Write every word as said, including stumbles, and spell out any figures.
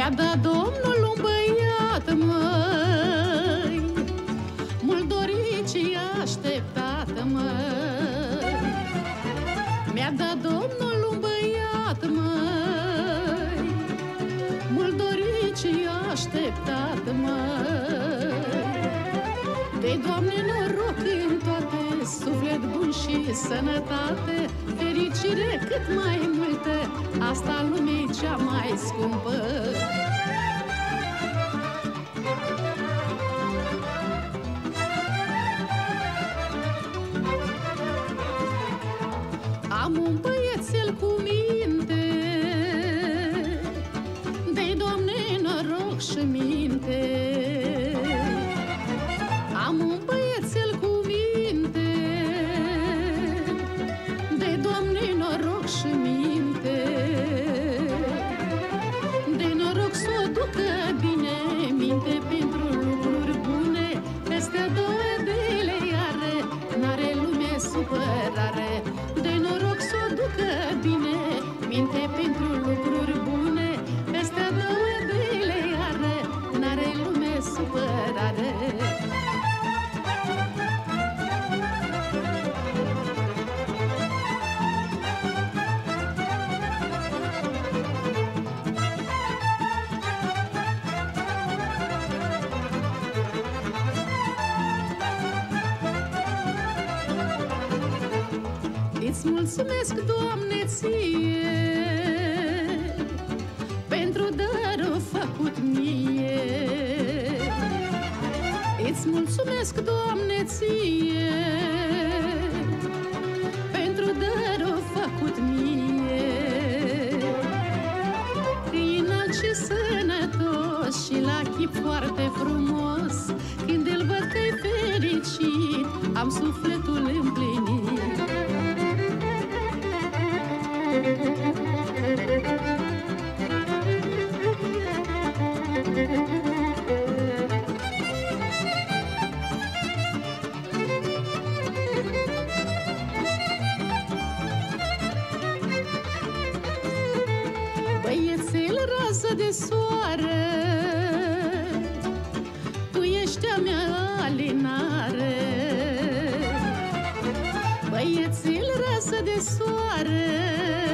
Mi-a dat Domnul un băiat, măi, mult dorit și așteptat, măi. Mi-a dat Domnul un băiat, măi, mult dorit și așteptat, măi. Dă-i, Doamne, noroc în toate, suflet bun și sănătate, fericire cât mai multă, asta lumea-i cea mai scumpă. Am un băiețel cu minte, dă-i, Doamne, noroc și minte. Am un băiețel cu minte, dă-i, Doamne, noroc și minte. De noroc s-o ducă bine, minte pentru lucruri bune, peste două de lei are, n-are lume supărare. De noroc s-o ducă bine, minte pentru lucruri bune, peste două de lei are, n-are lume supărare. Îți mulțumesc, Doamne, ție, pentru darul făcut mie. Îți mulțumesc, Doamne, ție, pentru darul făcut mie. E înalt și sănătos și la chip foarte frumos, când îl văd că-i fericit, am sufletul împlinit. Băiețel, rază de soare, tu ești a mea alinare. Băiețel, rază de soare,